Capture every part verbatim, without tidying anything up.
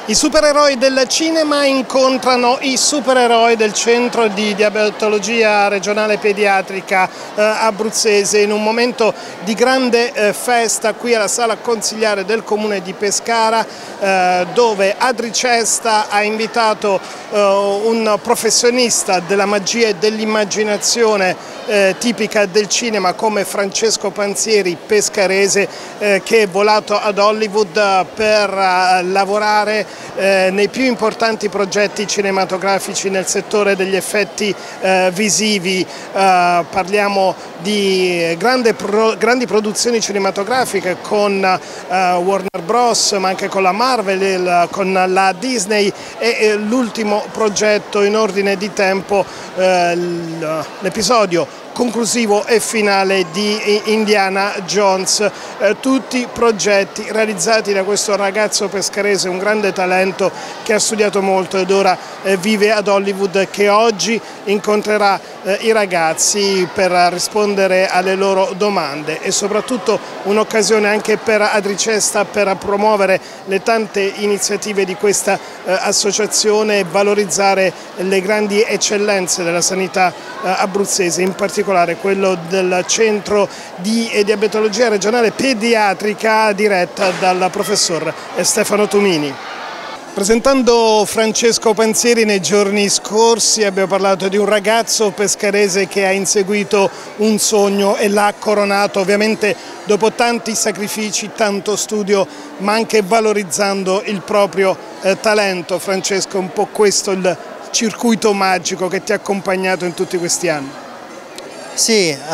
I supereroi del cinema incontrano i supereroi del Centro di Diabetologia Regionale Pediatrica eh, abruzzese in un momento di grande eh, festa qui alla Sala Consigliare del Comune di Pescara, eh, dove Adricesta ha invitato eh, un professionista della magia e dell'immaginazione eh, tipica del cinema come Francesco Panzieri, pescarese, eh, che è volato ad Hollywood per eh, lavorare Eh, nei più importanti progetti cinematografici nel settore degli effetti eh, visivi. Eh, parliamo di grande pro, grandi produzioni cinematografiche con eh, Warner Bros, ma anche con la Marvel, il, con la Disney e, e l'ultimo progetto in ordine di tempo, eh, l'episodio conclusivo e finale di Indiana Jones, eh, tutti progetti realizzati da questo ragazzo pescarese, un grande talento che ha studiato molto ed ora eh, vive ad Hollywood, che oggi incontrerà eh, i ragazzi per rispondere alle loro domande, e soprattutto un'occasione anche per Adricesta per promuovere le tante iniziative di questa eh, associazione e valorizzare le grandi eccellenze della sanità eh, abruzzese, in particolare quello del Centro di Diabetologia Regionale Pediatrica diretta dal professor Stefano Tumini. Presentando Francesco Panzieri, nei giorni scorsi abbiamo parlato di un ragazzo pescarese che ha inseguito un sogno e l'ha coronato, ovviamente dopo tanti sacrifici, tanto studio, ma anche valorizzando il proprio eh, talento. Francesco, un po' questo il circuito magico che ti ha accompagnato in tutti questi anni. Sì, uh,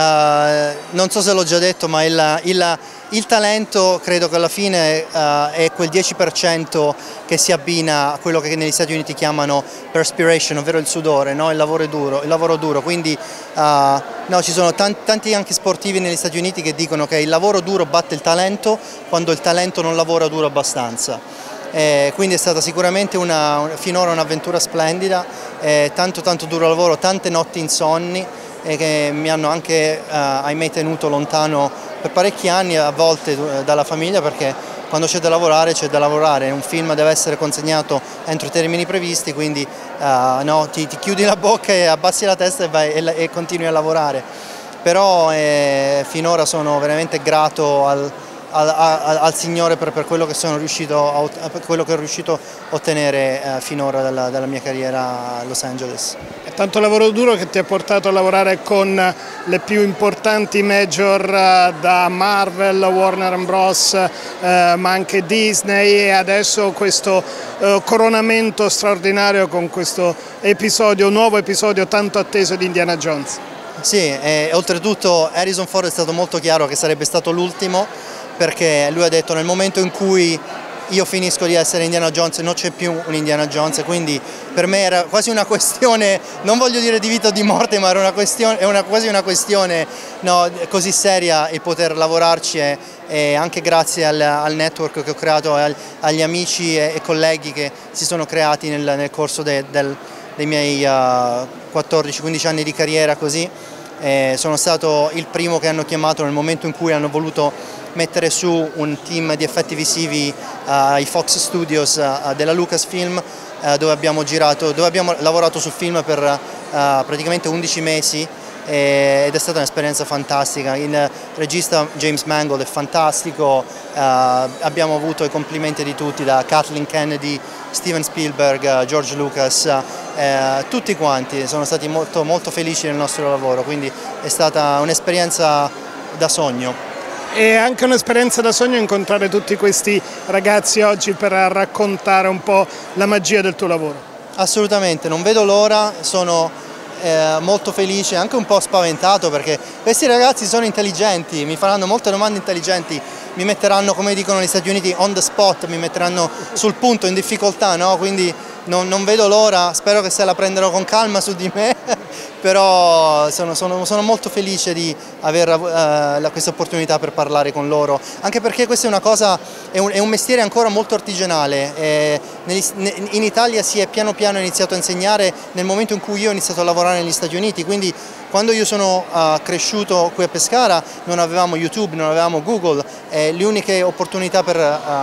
non so se l'ho già detto, ma il, il, il talento credo che alla fine uh, è quel dieci per cento che si abbina a quello che negli Stati Uniti chiamano perspiration, ovvero il sudore, no? il, lavoro duro, il lavoro duro. Quindi uh, no, ci sono tanti, tanti anche sportivi negli Stati Uniti che dicono che il lavoro duro batte il talento quando il talento non lavora duro abbastanza. Eh, quindi è stata sicuramente una, una, finora un'avventura splendida, eh, tanto tanto duro lavoro, tante notti insonni, e che mi hanno anche, eh, ahimè, tenuto lontano per parecchi anni, a volte eh, dalla famiglia, perché quando c'è da lavorare c'è da lavorare, un film deve essere consegnato entro i termini previsti, quindi eh, no, ti, ti chiudi la bocca e abbassi la testa e, vai, e, e continui a lavorare. Però eh, finora sono veramente grato al, al, al, al Signore per, per quello che sono riuscito a, per quello che ho riuscito a ottenere eh, finora dalla, dalla mia carriera a Los Angeles. È tanto lavoro duro che ti ha portato a lavorare con le più importanti major uh, da Marvel, Warner Bros, uh, ma anche Disney, e adesso questo uh, coronamento straordinario con questo episodio, nuovo episodio tanto atteso di Indiana Jones. Sì, e oltretutto Harrison Ford è stato molto chiaro che sarebbe stato l'ultimo, perché lui ha detto: nel momento in cui io finisco di essere Indiana Jones non c'è più un Indiana Jones, quindi per me era quasi una questione, non voglio dire di vita o di morte, ma era una questione, è una, quasi una questione no, così seria il poter lavorarci, e, e anche grazie al, al network che ho creato, al, agli amici e, e colleghi che si sono creati nel, nel corso de, del, dei miei uh, quattordici quindici anni di carriera così. Eh, sono stato il primo che hanno chiamato nel momento in cui hanno voluto mettere su un team di effetti visivi uh, ai Fox Studios uh, della Lucasfilm, uh, dove abbiamo girato, dove abbiamo lavorato sul film per uh, praticamente undici mesi, e, ed è stata un'esperienza fantastica. Il regista James Mangold è fantastico, uh, abbiamo avuto i complimenti di tutti, da Kathleen Kennedy, Steven Spielberg, uh, George Lucas, uh, tutti quanti sono stati molto, molto felici del nostro lavoro, quindi è stata un'esperienza da sogno. È anche un'esperienza da sogno incontrare tutti questi ragazzi oggi per raccontare un po' la magia del tuo lavoro. Assolutamente, non vedo l'ora, sono eh, molto felice, anche un po' spaventato, perché questi ragazzi sono intelligenti, mi faranno molte domande intelligenti, mi metteranno, come dicono negli Stati Uniti, on the spot, mi metteranno sul punto, in difficoltà, no? Quindi non, non vedo l'ora, spero che se la prendano con calma su di me, però sono, sono, sono molto felice di avere uh, questa opportunità per parlare con loro, anche perché questa è una cosa, è un, è un mestiere ancora molto artigianale. E negli, in Italia si è piano piano iniziato a insegnare nel momento in cui io ho iniziato a lavorare negli Stati Uniti, quindi quando io sono uh, cresciuto qui a Pescara non avevamo YouTube, non avevamo Google, e le uniche opportunità per uh,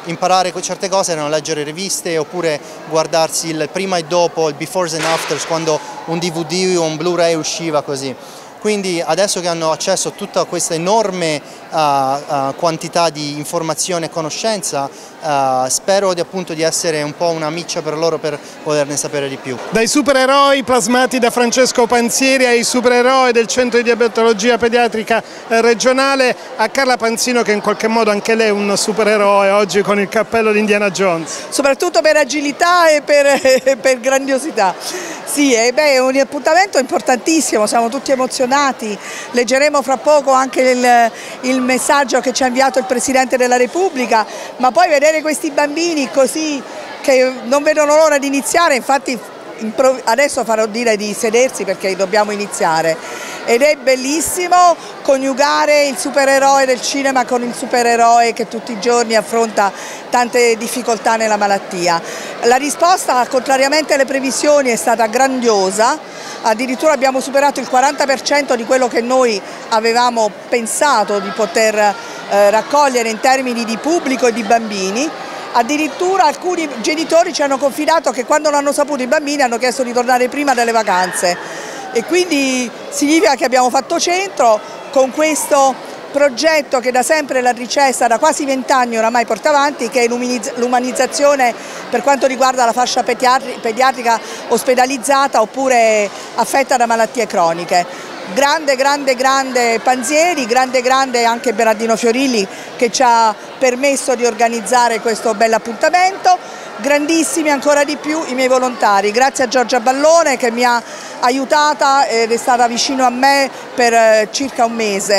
imparare certe cose erano leggere riviste oppure guardarsi il prima e dopo, il befores and afters, quando un D V D o un Blu-ray usciva così. Quindi adesso che hanno accesso a tutta questa enorme uh, uh, quantità di informazione e conoscenza, uh, spero di, appunto, di essere un po' una miccia per loro per poterne sapere di più. Dai supereroi plasmati da Francesco Panzieri ai supereroi del Centro di Diabetologia Pediatrica Regionale, a Carla Panzino, che in qualche modo anche lei è un supereroe oggi con il cappello di Indiana Jones. Soprattutto per agilità e per, per grandiosità. Sì, eh beh, è un appuntamento importantissimo, siamo tutti emozionati, leggeremo fra poco anche il, il messaggio che ci ha inviato il Presidente della Repubblica, ma poi vedere questi bambini così che non vedono l'ora di iniziare, infatti adesso farò dire di sedersi perché dobbiamo iniziare, ed è bellissimo coniugare il supereroe del cinema con il supereroe che tutti i giorni affronta tante difficoltà nella malattia. La risposta, contrariamente alle previsioni, è stata grandiosa, addirittura abbiamo superato il quaranta per cento di quello che noi avevamo pensato di poter eh, raccogliere in termini di pubblico e di bambini. Addirittura alcuni genitori ci hanno confidato che quando l'hanno saputo i bambini hanno chiesto di tornare prima delle vacanze, e quindi significa che abbiamo fatto centro con questo progetto che da sempre la Ricesta da quasi vent'anni oramai porta avanti, che è l'umanizzazione per quanto riguarda la fascia pediatrica ospedalizzata oppure affetta da malattie croniche. Grande, grande, grande Panzieri, grande, grande anche Bernardino Fiorilli che ci ha permesso di organizzare questo bell'appuntamento, grandissimi ancora di più i miei volontari, grazie a Giorgia Ballone che mi ha aiutata ed è stata vicino a me per circa un mese,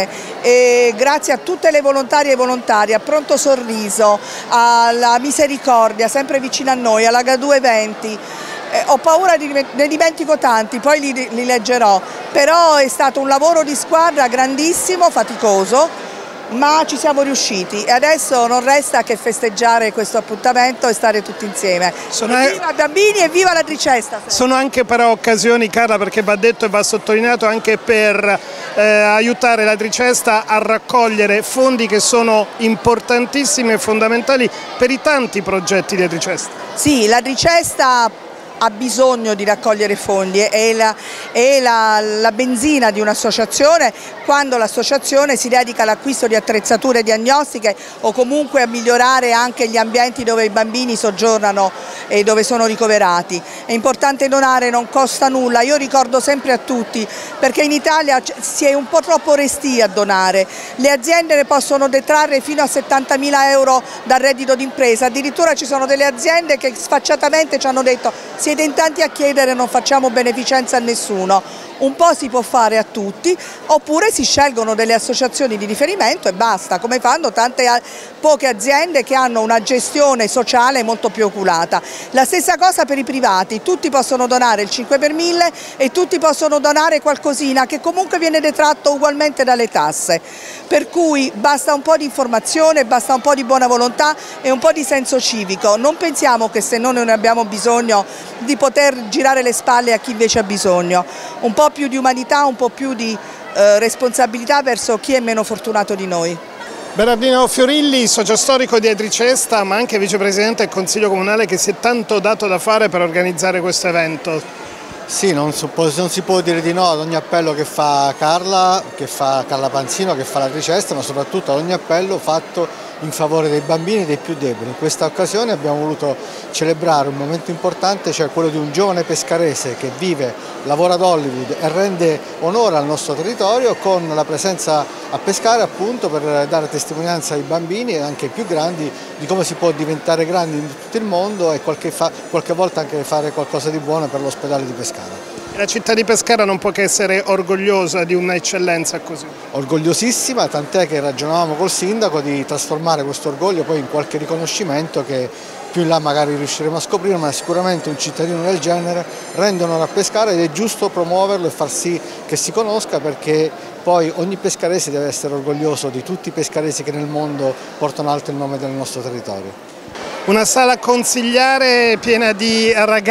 e grazie a tutte le volontarie e volontari, a Pronto Sorriso, alla Misericordia sempre vicino a noi, alla H due venti. Eh, ho paura, di, ne dimentico tanti, poi li, li leggerò, però è stato un lavoro di squadra grandissimo, faticoso, ma ci siamo riusciti e adesso non resta che festeggiare questo appuntamento e stare tutti insieme. Sono viva bambini e viva la Ricesta! Sono anche però occasioni, Carla, perché va detto e va sottolineato, anche per eh, aiutare la Ricesta a raccogliere fondi che sono importantissimi e fondamentali per i tanti progetti di Ricesta. Sì, la Ricesta ha bisogno di raccogliere fondi, è la, è la, la benzina di un'associazione quando l'associazione si dedica all'acquisto di attrezzature diagnostiche o comunque a migliorare anche gli ambienti dove i bambini soggiornano e dove sono ricoverati. È importante donare, non costa nulla, io ricordo sempre a tutti, perché in Italia si è un po' troppo restii a donare, le aziende ne possono detrarre fino a settantamila euro dal reddito d'impresa, addirittura ci sono delle aziende che sfacciatamente ci hanno detto: siete in tanti a chiedere, non facciamo beneficenza a nessuno. Un po' si può fare a tutti, oppure si scelgono delle associazioni di riferimento e basta, come fanno tante poche aziende che hanno una gestione sociale molto più oculata. La stessa cosa per i privati, tutti possono donare il cinque per mille e tutti possono donare qualcosina che comunque viene detratto ugualmente dalle tasse. Per cui basta un po' di informazione, basta un po' di buona volontà e un po' di senso civico. Non pensiamo che se noi non ne abbiamo bisogno di poter girare le spalle a chi invece ha bisogno. Un po' più di umanità, un po' più di eh, responsabilità verso chi è meno fortunato di noi. Bernardino Fiorilli, socio storico di Ricesta, ma anche vicepresidente del Consiglio Comunale, che si è tanto dato da fare per organizzare questo evento. Sì, non, non si può dire di no ad ogni appello che fa Carla, che fa Carla Panzino, che fa la Ricesta, ma soprattutto ad ogni appello fatto in favore dei bambini e dei più deboli. In questa occasione abbiamo voluto celebrare un momento importante, cioè quello di un giovane pescarese che vive, lavora ad Hollywood e rende onore al nostro territorio con la presenza a pescare, appunto, per dare testimonianza ai bambini e anche ai più grandi di come si può diventare grandi in tutto il mondo e qualche, fa, qualche volta anche fare qualcosa di buono per l'ospedale di Pescara. La città di Pescara non può che essere orgogliosa di un'eccellenza così. Orgogliosissima, tant'è che ragionavamo col sindaco di trasformare questo orgoglio poi in qualche riconoscimento che più in là magari riusciremo a scoprire, ma sicuramente un cittadino del genere rende onore a Pescara ed è giusto promuoverlo e far sì che si conosca, perché poi ogni pescarese deve essere orgoglioso di tutti i pescaresi che nel mondo portano alto il nome del nostro territorio. Una sala consigliare piena di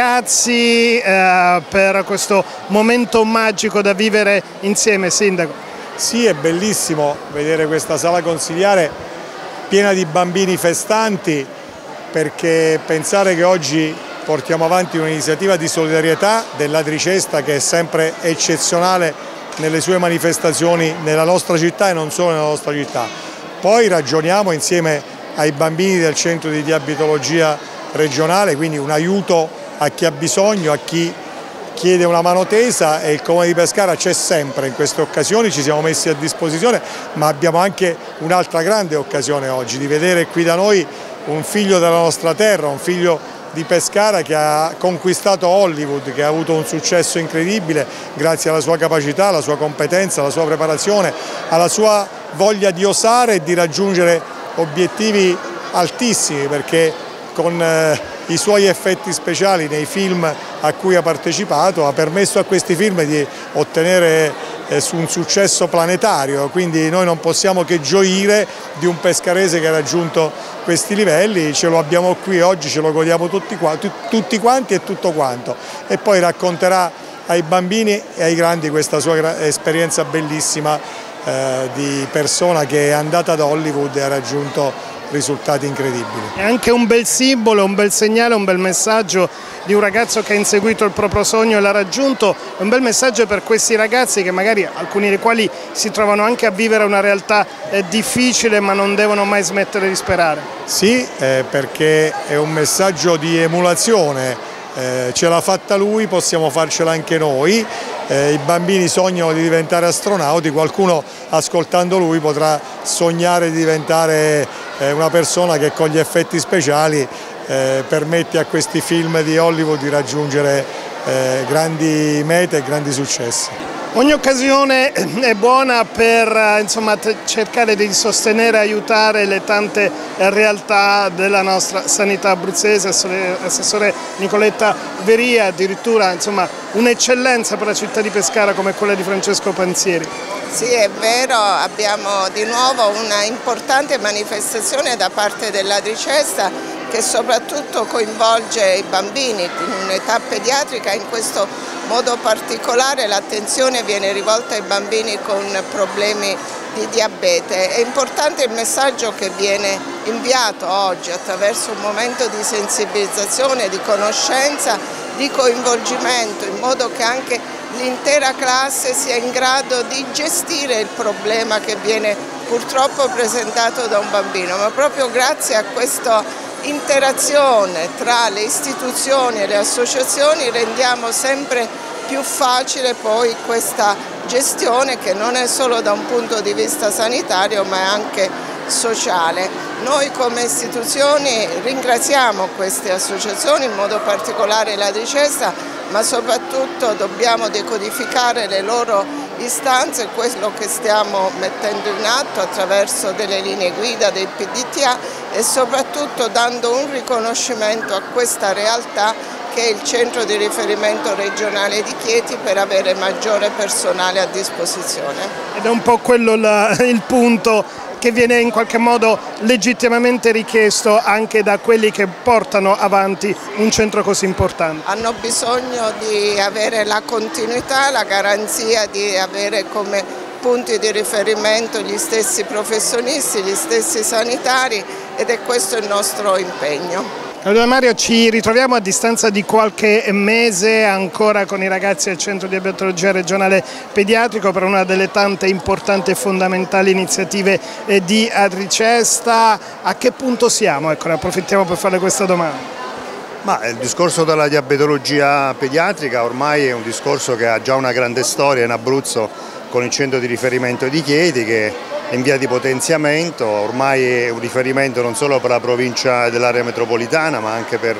ragazzi eh, per questo momento magico da vivere insieme, Sindaco. Sì, è bellissimo vedere questa sala consigliare piena di bambini festanti perché pensare che oggi portiamo avanti un'iniziativa di solidarietà dell'Adricesta che è sempre eccezionale nelle sue manifestazioni nella nostra città e non solo nella nostra città. Poi ragioniamo insieme ai bambini del centro di diabetologia regionale, quindi un aiuto a chi ha bisogno, a chi chiede una mano tesa, e il Comune di Pescara c'è sempre in queste occasioni, ci siamo messi a disposizione, ma abbiamo anche un'altra grande occasione oggi di vedere qui da noi un figlio della nostra terra, un figlio di Pescara che ha conquistato Hollywood, che ha avuto un successo incredibile grazie alla sua capacità, alla sua competenza, alla sua preparazione, alla sua voglia di osare e di raggiungere obiettivi altissimi, perché con eh, i suoi effetti speciali nei film a cui ha partecipato ha permesso a questi film di ottenere eh, un successo planetario, quindi noi non possiamo che gioire di un pescarese che ha raggiunto questi livelli. Ce lo abbiamo qui oggi, ce lo godiamo tutti, tutti quanti e tutto quanto, e poi racconterà ai bambini e ai grandi questa sua esperienza bellissima eh, di persona che è andata ad Hollywood e ha raggiunto risultati incredibili. È anche un bel simbolo, un bel segnale, un bel messaggio di un ragazzo che ha inseguito il proprio sogno e l'ha raggiunto, è un bel messaggio per questi ragazzi che magari, alcuni dei quali si trovano anche a vivere una realtà eh, difficile, ma non devono mai smettere di sperare. Sì, eh, perché è un messaggio di emulazione, eh, ce l'ha fatta lui, possiamo farcela anche noi. Eh, I bambini sognano di diventare astronauti, qualcuno ascoltando lui potrà sognare di diventare eh, una persona che con gli effetti speciali eh, permette a questi film di Hollywood di raggiungere eh, grandi mete e grandi successi. Ogni occasione è buona per insomma, cercare di sostenere e aiutare le tante realtà della nostra sanità abruzzese. Assessore Nicoletta Veria, addirittura un'eccellenza per la città di Pescara come quella di Francesco Panzieri. Sì, è vero, abbiamo di nuovo una importante manifestazione da parte dell'Adricesta che soprattutto coinvolge i bambini in un'età pediatrica. In questo modo particolare l'attenzione viene rivolta ai bambini con problemi di diabete. È importante il messaggio che viene inviato oggi attraverso un momento di sensibilizzazione, di conoscenza, di coinvolgimento, in modo che anche l'intera classe sia in grado di gestire il problema che viene purtroppo presentato da un bambino, ma proprio grazie a questa interazione tra le istituzioni e le associazioni rendiamo sempre più facile poi questa gestione, che non è solo da un punto di vista sanitario ma è anche sociale. Noi come istituzioni ringraziamo queste associazioni, in modo particolare l'Adricesta, ma soprattutto dobbiamo decodificare le loro istanze, quello che stiamo mettendo in atto attraverso delle linee guida dei P D T A e soprattutto dando un riconoscimento a questa realtà che è il centro di riferimento regionale di Chieti, per avere maggiore personale a disposizione. Ed è un po' quello la, il punto che viene in qualche modo legittimamente richiesto anche da quelli che portano avanti un centro così importante. Hanno bisogno di avere la continuità, la garanzia di avere come punti di riferimento gli stessi professionisti, gli stessi sanitari, ed è questo il nostro impegno. Allora Mario, ci ritroviamo a distanza di qualche mese ancora con i ragazzi del Centro di Diabetologia Regionale Pediatrico per una delle tante importanti e fondamentali iniziative di Adricesta. A che punto siamo? Ecco, ne approfittiamo per fare questa domanda. Ma il discorso della diabetologia pediatrica ormai è un discorso che ha già una grande storia in Abruzzo, con il centro di riferimento di Chieti che è in via di potenziamento. Ormai è un riferimento non solo per la provincia dell'area metropolitana ma anche per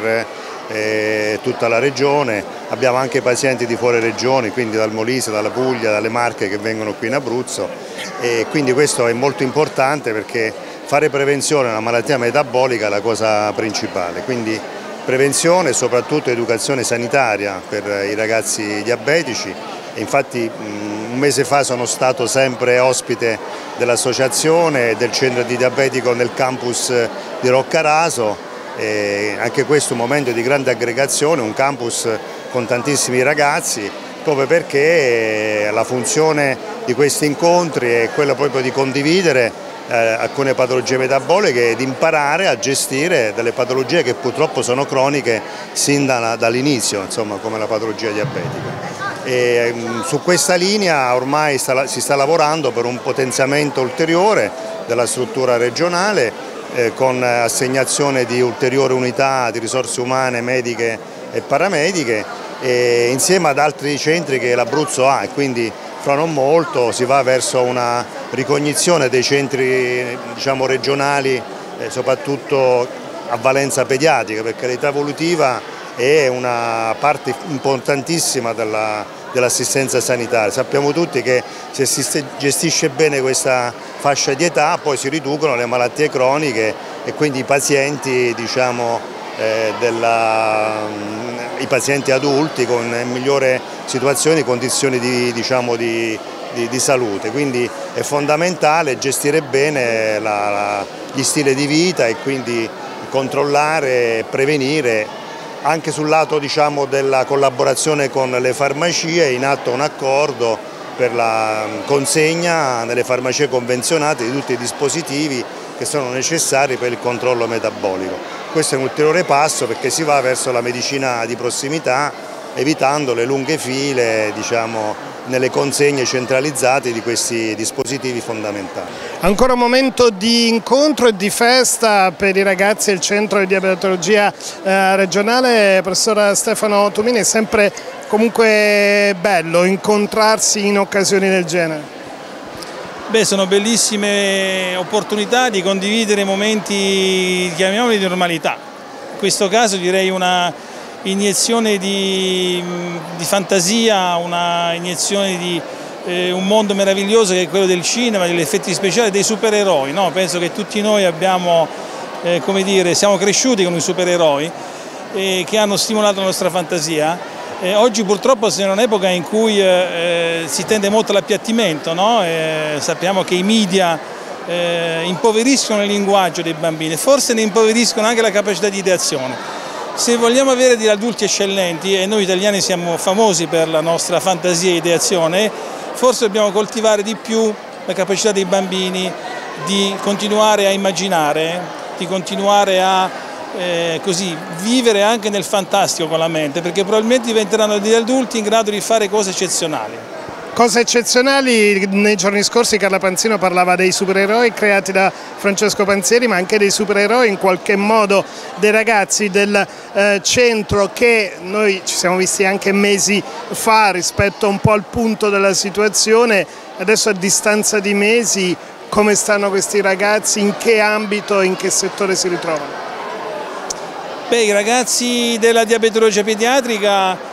eh, tutta la regione. Abbiamo anche pazienti di fuori regioni, quindi dal Molise, dalla Puglia, dalle Marche, che vengono qui in Abruzzo, e quindi questo è molto importante perché fare prevenzione a una malattia metabolica è la cosa principale. Quindi prevenzione e soprattutto educazione sanitaria per i ragazzi diabetici. E infatti un mese fa sono stato sempre ospite dell'associazione e del centro di diabetico nel campus di Roccaraso, e anche questo è un momento di grande aggregazione, un campus con tantissimi ragazzi, proprio perché la funzione di questi incontri è quella proprio di condividere eh, alcune patologie metaboliche ed imparare a gestire delle patologie che purtroppo sono croniche sin da, dall'inizio, insomma, come la patologia diabetica. E, mh, su questa linea ormai sta, si sta lavorando per un potenziamento ulteriore della struttura regionale eh, con assegnazione di ulteriori unità di risorse umane, mediche e paramediche, e insieme ad altri centri che l'Abruzzo ha, e quindi fra non molto si va verso una ricognizione dei centri, diciamo, regionali, eh, soprattutto a valenza pediatrica, perché l'età evolutiva è una parte importantissima dell'assistenza sanitaria. Sappiamo tutti che se si gestisce bene questa fascia di età poi si riducono le malattie croniche e quindi i pazienti, diciamo, eh, della, i pazienti adulti con migliore situazione, condizioni di, diciamo, di, di, di salute. Quindi è fondamentale gestire bene la, la, gli stili di vita e quindi controllare e prevenire. Anche sul lato, diciamo, della collaborazione con le farmacie è in atto un accordo per la consegna nelle farmacie convenzionate di tutti i dispositivi che sono necessari per il controllo metabolico. Questo è un ulteriore passo perché si va verso la medicina di prossimità, evitando le lunghe file, diciamo, nelle consegne centralizzate di questi dispositivi fondamentali. Ancora un momento di incontro e di festa per i ragazzi del centro di diabetologia eh, regionale. Professor Stefano Tumini, è sempre comunque bello incontrarsi in occasioni del genere? Beh, sono bellissime opportunità di condividere momenti, chiamiamoli, di normalità. In questo caso direi una iniezione di, di fantasia, una iniezione di eh, un mondo meraviglioso che è quello del cinema, degli effetti speciali, dei supereroi, no? Penso che tutti noi abbiamo, eh, come dire, siamo cresciuti con i supereroi eh, che hanno stimolato la nostra fantasia. Eh, oggi purtroppo siamo in un'epoca in cui eh, si tende molto all'appiattimento, no? eh, sappiamo che i media eh, impoveriscono il linguaggio dei bambini, forse ne impoveriscono anche la capacità di ideazione. Se vogliamo avere degli adulti eccellenti, e noi italiani siamo famosi per la nostra fantasia e ideazione, forse dobbiamo coltivare di più la capacità dei bambini di continuare a immaginare, di continuare a eh, così, vivere anche nel fantastico con la mente, perché probabilmente diventeranno degli adulti in grado di fare cose eccezionali. Cose eccezionali. Nei giorni scorsi Carla Panzino parlava dei supereroi creati da Francesco Panzieri, ma anche dei supereroi in qualche modo dei ragazzi del eh, centro che noi ci siamo visti anche mesi fa rispetto un po' al punto della situazione. Adesso a distanza di mesi come stanno questi ragazzi, in che ambito, in che settore si ritrovano? Beh, i ragazzi della diabetologia pediatrica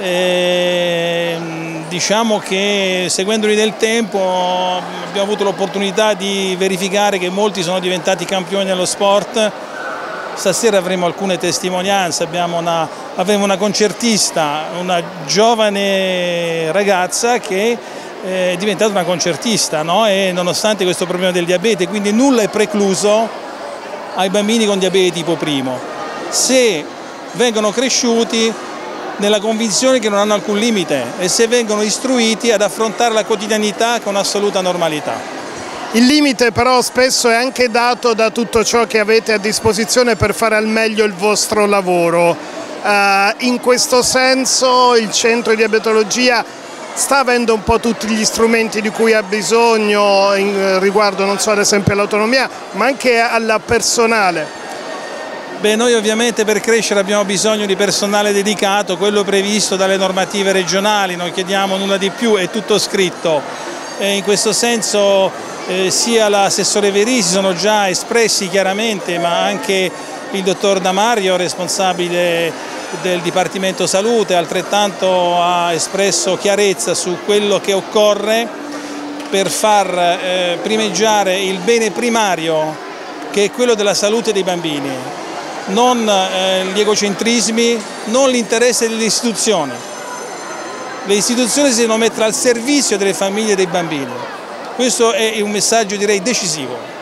Eh, diciamo che seguendoli nel tempo abbiamo avuto l'opportunità di verificare che molti sono diventati campioni nello sport. Stasera avremo alcune testimonianze, abbiamo una, avremo una concertista, una giovane ragazza che è diventata una concertista, no? E nonostante questo problema del diabete, quindi nulla è precluso ai bambini con diabete tipo primo, se vengono cresciuti nella convinzione che non hanno alcun limite e se vengono istruiti ad affrontare la quotidianità con assoluta normalità. Il limite però spesso è anche dato da tutto ciò che avete a disposizione per fare al meglio il vostro lavoro. Uh, in questo senso il centro di diabetologia sta avendo un po' tutti gli strumenti di cui ha bisogno in, riguardo non so ad esempio all'autonomia ma anche al personale. Beh, noi ovviamente per crescere abbiamo bisogno di personale dedicato, quello previsto dalle normative regionali, non chiediamo nulla di più, è tutto scritto. E in questo senso eh, sia l'assessore Verisi sono già espressi chiaramente, ma anche il dottor Damario, responsabile del Dipartimento Salute, altrettanto ha espresso chiarezza su quello che occorre per far eh, primeggiare il bene primario, che è quello della salute dei bambini. Non eh, gli egocentrismi, non l'interesse delle istituzioni. Le istituzioni si devono mettere al servizio delle famiglie e dei bambini. Questo è un messaggio, direi, decisivo.